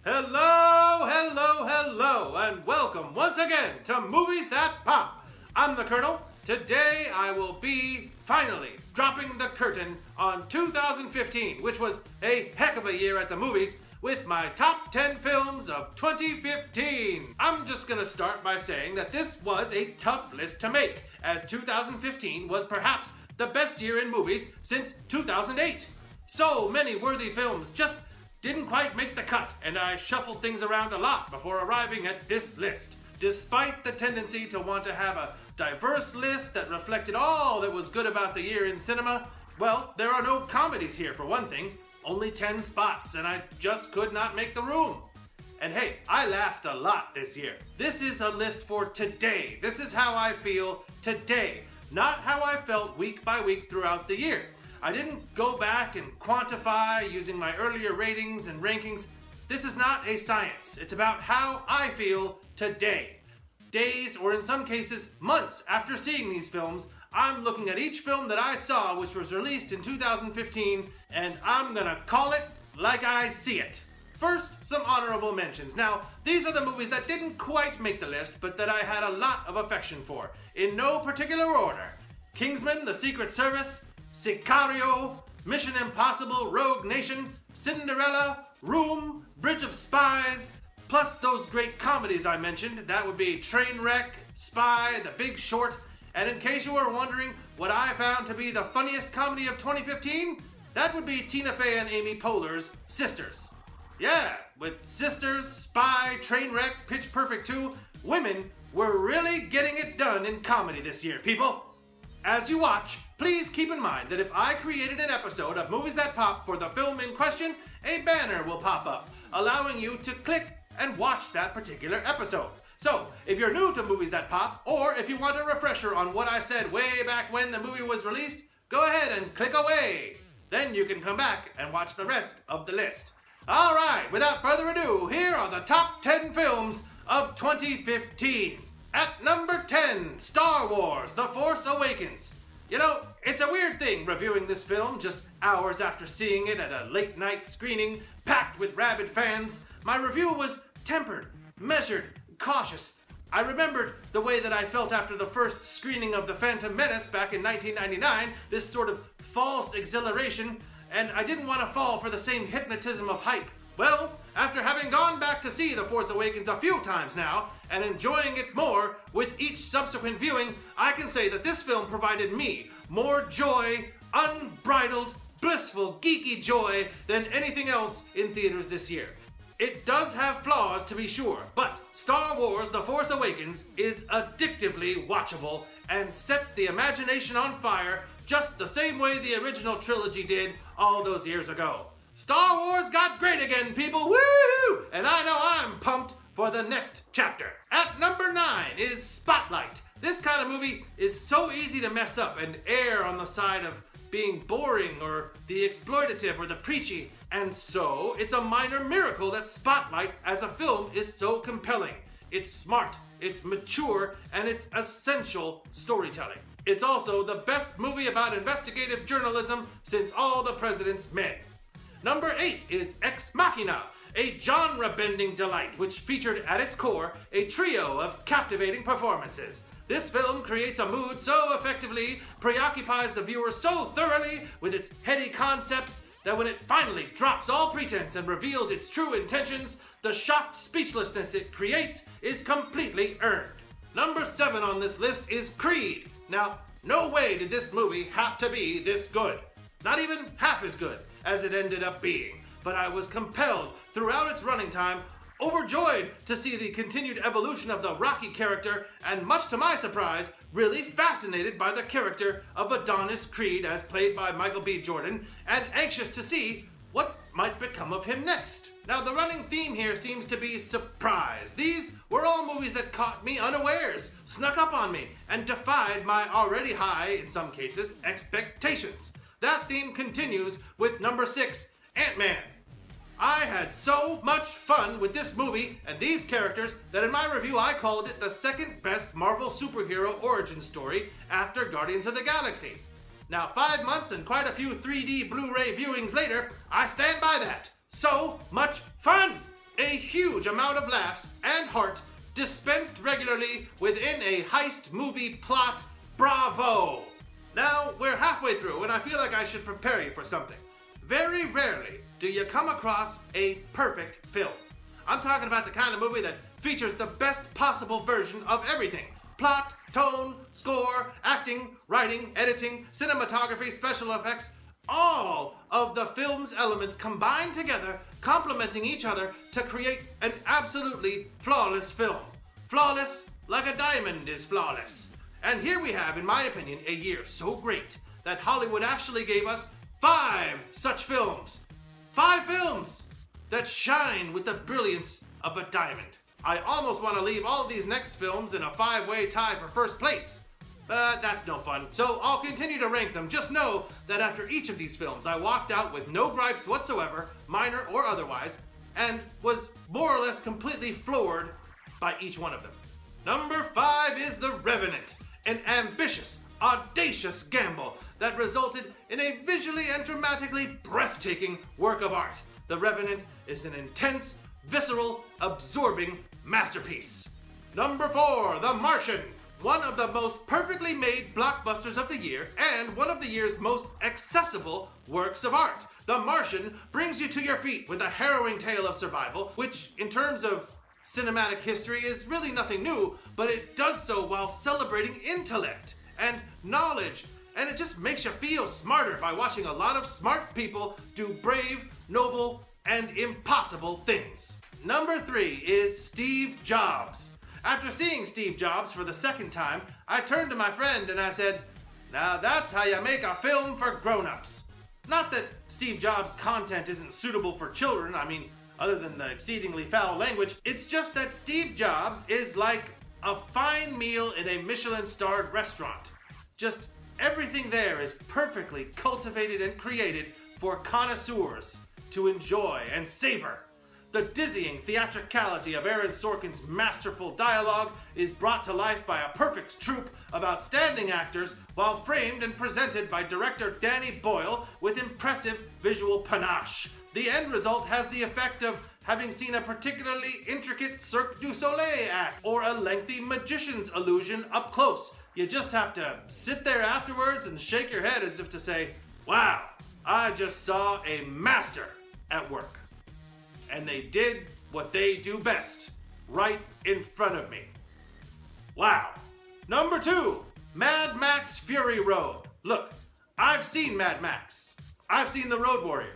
Hello, hello, hello, and welcome once again to Movies That Pop. I'm the Colonel. Today I will be finally dropping the curtain on 2015, which was a heck of a year at the movies, with my top 10 films of 2015. I'm just gonna start by saying that this was a tough list to make, as 2015 was perhaps the best year in movies since 2008. So many worthy films just didn't quite make the cut, and I shuffled things around a lot before arriving at this list. Despite the tendency to want to have a diverse list that reflected all that was good about the year in cinema, well, there are no comedies here for one thing. Only 10 spots, and I just could not make the room. And hey, I laughed a lot this year. This is a list for today. This is how I feel today, not how I felt week by week throughout the year. I didn't go back and quantify using my earlier ratings and rankings. This is not a science. It's about how I feel today. Days, or in some cases, months after seeing these films, I'm looking at each film that I saw which was released in 2015, and I'm gonna call it like I see it. First, some honorable mentions. Now, these are the movies that didn't quite make the list, but that I had a lot of affection for, in no particular order. Kingsman: The Secret Service, Sicario, Mission Impossible: Rogue Nation, Cinderella, Room, Bridge of Spies, plus those great comedies I mentioned. That would be Trainwreck, Spy, The Big Short, and in case you were wondering what I found to be the funniest comedy of 2015, that would be Tina Fey and Amy Poehler's Sisters. Yeah, with Sisters, Spy, Trainwreck, Pitch Perfect 2, women were really getting it done in comedy this year, people. As you watch, please keep in mind that if I created an episode of Movies That Pop for the film in question, a banner will pop up, allowing you to click and watch that particular episode. So, if you're new to Movies That Pop, or if you want a refresher on what I said way back when the movie was released, go ahead and click away. Then you can come back and watch the rest of the list. Alright, without further ado, here are the top 10 films of 2015. At number 10, Star Wars: The Force Awakens. You know, it's a weird thing reviewing this film just hours after seeing it at a late night screening packed with rabid fans. My review was tempered, measured, cautious. I remembered the way that I felt after the first screening of The Phantom Menace back in 1999, this sort of false exhilaration, and I didn't want to fall for the same hypnotism of hype. Well, after having gone back to see The Force Awakens a few times now, and enjoying it more with each subsequent viewing, I can say that this film provided me more joy, unbridled, blissful, geeky joy than anything else in theaters this year. It does have flaws, to be sure, but Star Wars: The Force Awakens is addictively watchable and sets the imagination on fire just the same way the original trilogy did all those years ago. Star Wars got great again, people, woo! And I know I'm pumped for the next chapter. At number 9 is Spotlight. This kind of movie is so easy to mess up and err on the side of being boring or the exploitative or the preachy, and so it's a minor miracle that Spotlight as a film is so compelling. It's smart, it's mature, and it's essential storytelling. It's also the best movie about investigative journalism since All the President's Men. Number 8 is Ex Machina, a genre-bending delight which featured at its core a trio of captivating performances. This film creates a mood so effectively, preoccupies the viewer so thoroughly with its heady concepts, that when it finally drops all pretense and reveals its true intentions, the shocked speechlessness it creates is completely earned. Number 7 on this list is Creed. Now, no way did this movie have to be this good. Not even half as good as it ended up being. But I was compelled throughout its running time, overjoyed to see the continued evolution of the Rocky character, and much to my surprise, really fascinated by the character of Adonis Creed as played by Michael B. Jordan, and anxious to see what might become of him next. Now, the running theme here seems to be surprise. These were all movies that caught me unawares, snuck up on me, and defied my already high, in some cases, expectations. That theme continues with number 6, Ant-Man. I had so much fun with this movie and these characters that in my review I called it the second best Marvel superhero origin story after Guardians of the Galaxy. Now 5 months and quite a few 3D Blu-ray viewings later, I stand by that. So much fun! A huge amount of laughs and heart dispensed regularly within a heist movie plot. Bravo! Now, we're halfway through and I feel like I should prepare you for something. Very rarely do you come across a perfect film. I'm talking about the kind of movie that features the best possible version of everything. Plot, tone, score, acting, writing, editing, cinematography, special effects, all of the film's elements combined together, complementing each other to create an absolutely flawless film. Flawless like a diamond is flawless. And here we have, in my opinion, a year so great that Hollywood actually gave us 5 such films. 5 films that shine with the brilliance of a diamond. I almost want to leave all of these next films in a 5-way tie for first place, but that's no fun. So I'll continue to rank them. Just know that after each of these films, I walked out with no gripes whatsoever, minor or otherwise, and was more or less completely floored by each one of them. Number 5 is The Revenant, an ambitious, audacious gamble that resulted in a visually and dramatically breathtaking work of art. The Revenant is an intense, visceral, absorbing masterpiece. Number 4, The Martian, one of the most perfectly made blockbusters of the year and one of the year's most accessible works of art. The Martian brings you to your feet with a harrowing tale of survival, which in terms of cinematic history is really nothing new, but it does so while celebrating intellect and knowledge, and it just makes you feel smarter by watching a lot of smart people do brave, noble, and impossible things. Number 3 is Steve Jobs. After seeing Steve Jobs for the second time, I turned to my friend and I said, "Now that's how you make a film for grown-ups." Not that Steve Jobs' content isn't suitable for children, I mean, other than the exceedingly foul language, it's just that Steve Jobs is like a fine meal in a Michelin-starred restaurant. Just everything there is perfectly cultivated and created for connoisseurs to enjoy and savor. The dizzying theatricality of Aaron Sorkin's masterful dialogue is brought to life by a perfect troupe of outstanding actors while framed and presented by director Danny Boyle with impressive visual panache. The end result has the effect of having seen a particularly intricate Cirque du Soleil act or a lengthy magician's illusion up close. You just have to sit there afterwards and shake your head as if to say, "Wow, I just saw a master at work. And they did what they do best, right in front of me." Wow. Number 2, Mad Max Fury Road. Look, I've seen Mad Max. I've seen The Road Warrior.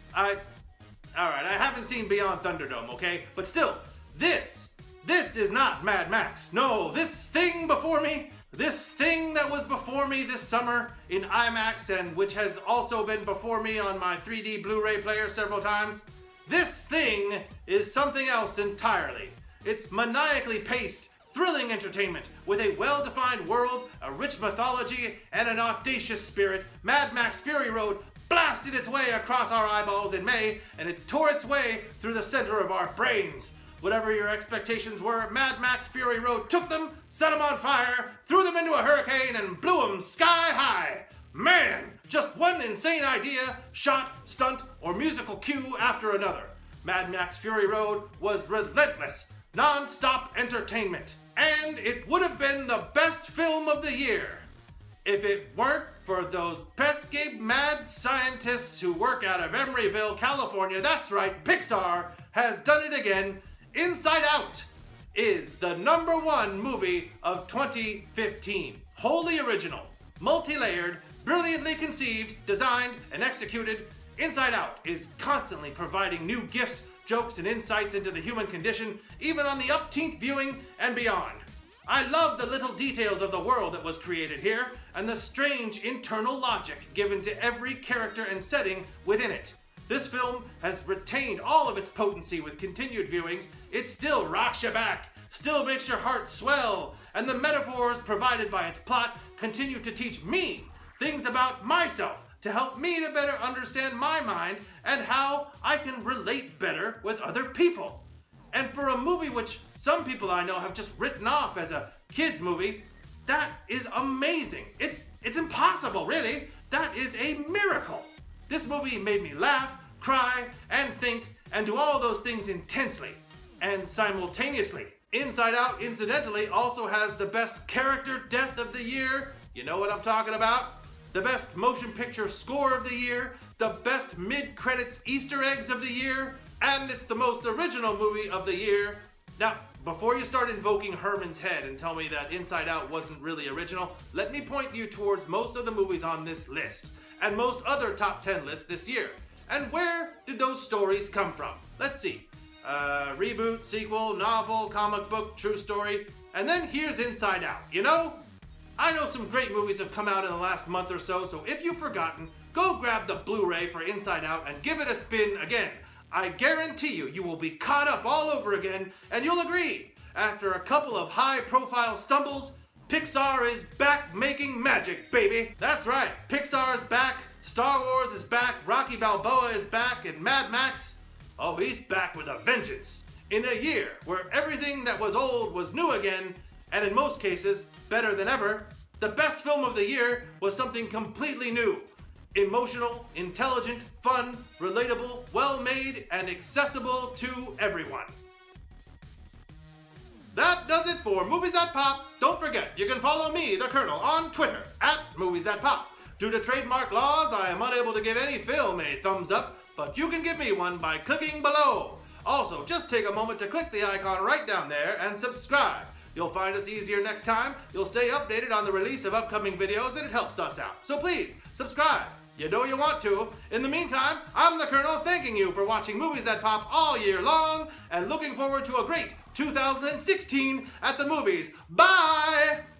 Alright, I haven't seen Beyond Thunderdome, okay? But still, this is not Mad Max. No, this thing before me, this thing that was before me this summer in IMAX and which has also been before me on my 3D Blu-ray player several times, this thing is something else entirely. It's maniacally paced, thrilling entertainment with a well-defined world, a rich mythology, and an audacious spirit. Mad Max Fury Road blasted its way across our eyeballs in May, and it tore its way through the center of our brains. Whatever your expectations were, Mad Max Fury Road took them, set them on fire, threw them into a hurricane, and blew them sky high. Man, just one insane idea, shot, stunt, or musical cue after another. Mad Max Fury Road was relentless, non-stop entertainment, and it would have been the best film of the year if it weren't for those pesky mad scientists who work out of Emeryville, California. That's right, Pixar has done it again. Inside Out is the #1 movie of 2015. Wholly original, multi-layered, brilliantly conceived, designed, and executed, Inside Out is constantly providing new gifts, jokes, and insights into the human condition, even on the upteenth viewing and beyond. I love the little details of the world that was created here, and the strange internal logic given to every character and setting within it. This film has retained all of its potency with continued viewings. It still rocks you back, still makes your heart swell, and the metaphors provided by its plot continue to teach me things about myself to help me to better understand my mind and how I can relate better with other people. And for a movie which some people I know have just written off as a kid's movie, that is amazing. It's impossible, really. That is a miracle. This movie made me laugh, cry, and think, and do all those things intensely. and simultaneously. Inside Out, incidentally, also has the best character death of the year. You know what I'm talking about? The best motion picture score of the year, the best mid-credits Easter eggs of the year, and it's the most original movie of the year. Now, before you start invoking Herman's head and tell me that Inside Out wasn't really original, let me point you towards most of the movies on this list, and most other top 10 lists this year. And where did those stories come from? Let's see. Reboot, sequel, novel, comic book, true story, and then here's Inside Out. You know, I know some great movies have come out in the last month or so if you've forgotten, go grab the Blu-ray for Inside Out and give it a spin again. I guarantee you will be caught up all over again, and you'll agree. After a couple of high-profile stumbles, Pixar is back making magic, baby. That's right, Pixar is back, Star Wars is back, Rocky Balboa is back, and Mad Max, oh, he's back with a vengeance. In a year where everything that was old was new again, and in most cases, better than ever, the best film of the year was something completely new. Emotional, intelligent, fun, relatable, well-made, and accessible to everyone. That does it for Movies That Pop. Don't forget, you can follow me, the Colonel, on Twitter, @MoviesThatPop. Due to trademark laws, I am unable to give any film a thumbs up, but you can give me one by clicking below. Also, just take a moment to click the icon right down there and subscribe. You'll find us easier next time. You'll stay updated on the release of upcoming videos, and it helps us out. So please, subscribe. You know you want to. In the meantime, I'm the Colonel thanking you for watching Movies That Pop all year long and looking forward to a great 2016 at the movies. Bye!